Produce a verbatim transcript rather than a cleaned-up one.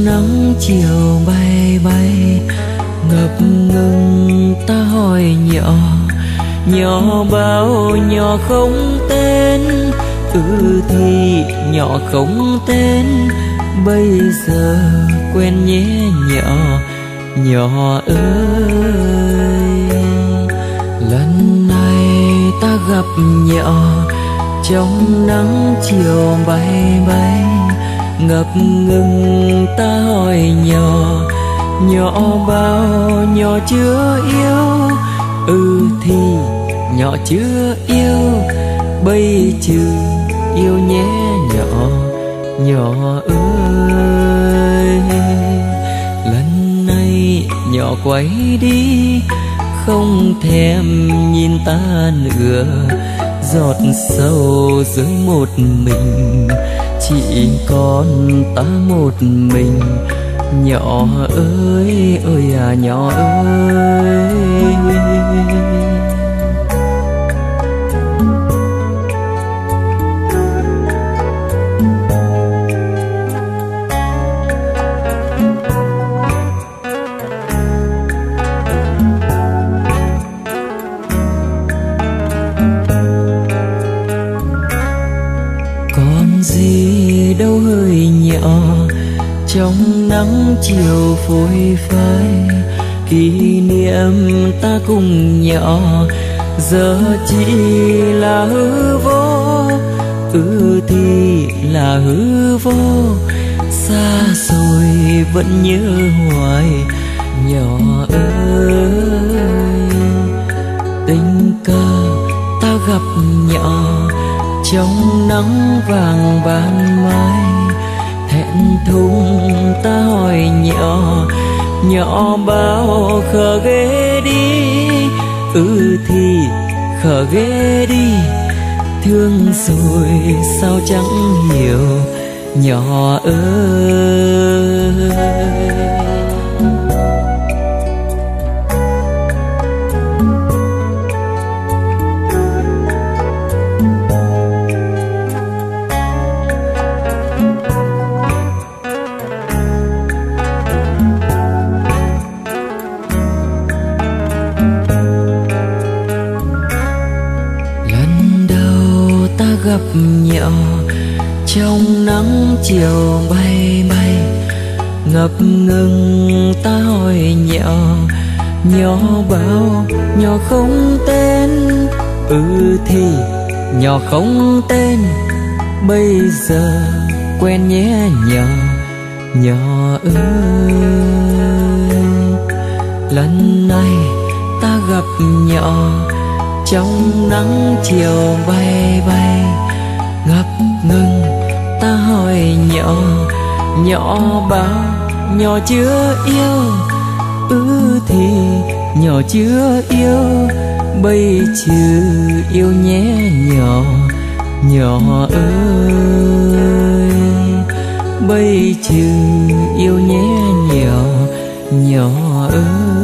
nắng chiều bay bay, ngập ngừng ta hỏi nhỏ, nhỏ bao nhỏ không tên. Ừ thì nhỏ không tên, bây giờ quen nhé nhỏ, nhỏ ơi. Lần này ta gặp nhỏ trong nắng chiều bay bay, ngập ngừng ta hỏi nhỏ, nhỏ bao nhỏ chưa yêu. Ừ thì nhỏ chưa yêu, bây chứ yêu nhé nhỏ, nhỏ ơi. Lần này nhỏ quay đi, không thèm nhìn ta nữa, giọt sầu dưới một mình, chỉ còn ta một mình. Nhỏ ơi ơi à nhỏ ơi. Còn gì đâu hơi nhỏ trong nắng chiều phôi phai, kỷ niệm ta cùng nhỏ giờ chỉ là hư vô. Ừ thì là hư vô, xa rồi vẫn nhớ hoài nhỏ ơi. Tình cờ ta gặp nhỏ trong nắng vàng ban mai, thẹn thùng ta hỏi nhỏ, nhỏ bao khờ ghê đi. Ừ thì khờ ghê đi, thương rồi sao chẳng hiểu nhỏ ơi. Gặp nhỏ trong nắng chiều bay bay, ngập ngừng ta hỏi nhỏ, nhỏ bao nhỏ không tên. Ừ thì nhỏ không tên, bây giờ quen nhé nhỏ, nhỏ ơi. Lần này ta gặp nhỏ trong nắng chiều bay bay, ngập ngừng ta hỏi nhỏ, nhỏ bao nhỏ chưa yêu. Ừ thì nhỏ chưa yêu, bây chứ yêu nhé nhỏ, nhỏ ơi. Bây chứ yêu nhé nhỏ, nhỏ ơi.